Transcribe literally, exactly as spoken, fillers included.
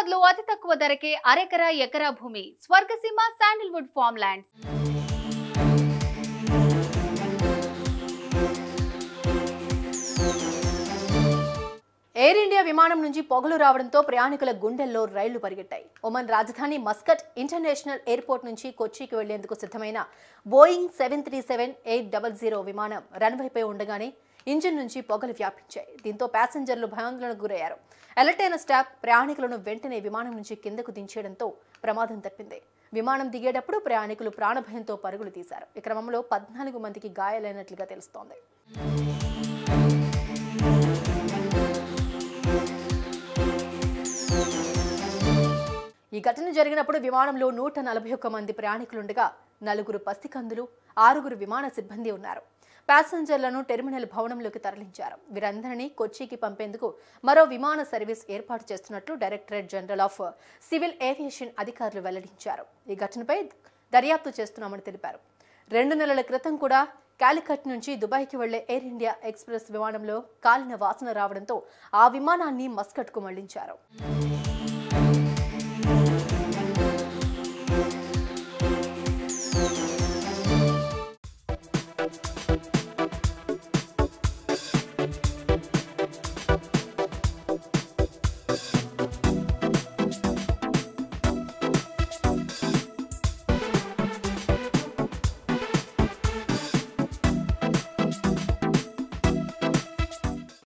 హైదరాబాద్ లో అతి తక్కువ ధరకే అరెకరా ఎకరా భూమి Swargaseema sandalwood farm lands. Air India విమానం నుంచి పొగలు రావడంతో ప్రయాణికుల గుండెల్లో రైళ్లు పరిగెట్టాయి. ఒమన్ రాజధాని మస్కట్ ఇంటర్నేషనల్ ఎయిర్పోర్ట్ నుంచి కొచ్చికి వెళ్లేందుకు సిద్ధమైన Boeing seven three seven eight double zero విమానం రన్వేపై ఉండగానే ఇంజిన్ నుంచి పొగలు వ్యాపించాయి. దీంతో ప్యాసింజర్లు భయాందోళనకు గురయ్యారు. అలర్ట్ అయిన స్టాఫ్ ప్రయాణికులను వెంటనే విమానం నుంచి కిందకు దించేయడంతో ప్రమాదం తప్పింది. విమానం దిగేటప్పుడు ప్రయాణికులు ప్రాణభయంతో పరుగులు తీశారు. ఈ క్రమంలో పద్నాలుగు మందికి గాయాలైనట్లుగా తెలుస్తోంది. ఈ ఘటన జరిగినప్పుడు విమానంలో నూట నలభై ఒక్క మంది ప్రయాణికులుండగా నలుగురు పసికందులు, ఆరుగురు విమాన సిబ్బంది ఉన్నారు. ప్యాసింజర్లను టెర్మినల్ భవనంలోకి తరలించారు. వీరందరినీ కొచ్చికి పంపేందుకు మరో విమాన సర్వీస్ ఏర్పాటు చేస్తున్నట్లు Directorate General of Civil Aviation అధికారులు వెల్లడించారు. ఈ ఘటనపై దర్యాప్తు చేస్తున్నామని తెలిపారు. రెండు నెలల క్రితం కూడా కాలికట్ నుంచి దుబాయ్కి వెళ్లే ఎయిర్ ఇండియా ఎక్స్ప్రెస్ విమానంలో కాలిన వాసన రావడంతో ఆ విమానాన్ని మస్కట్కు మళ్లించారు.